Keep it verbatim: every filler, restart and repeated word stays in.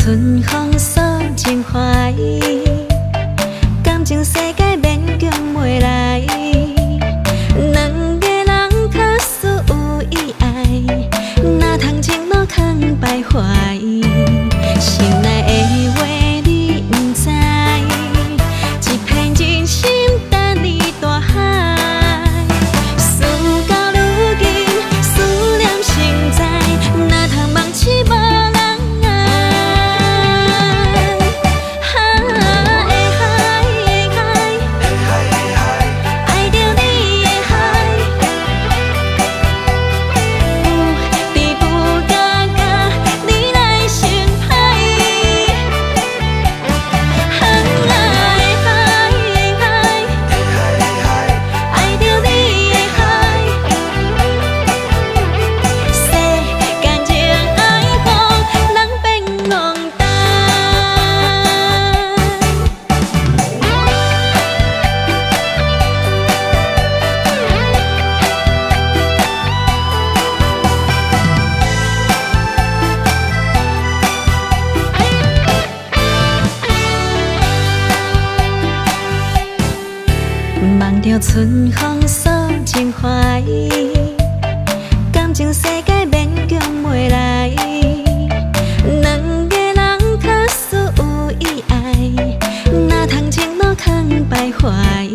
春风锁情怀，感情世界勉强袂来，两个人可输有意爱，哪通情路空徘徊？心内的话你不知，一片真心等你大海。思到如今，思念成灾，哪通忘记无？望着春风锁情怀，感情世界勉强袂来，两个人可输有意爱，哪通情路空徘徊？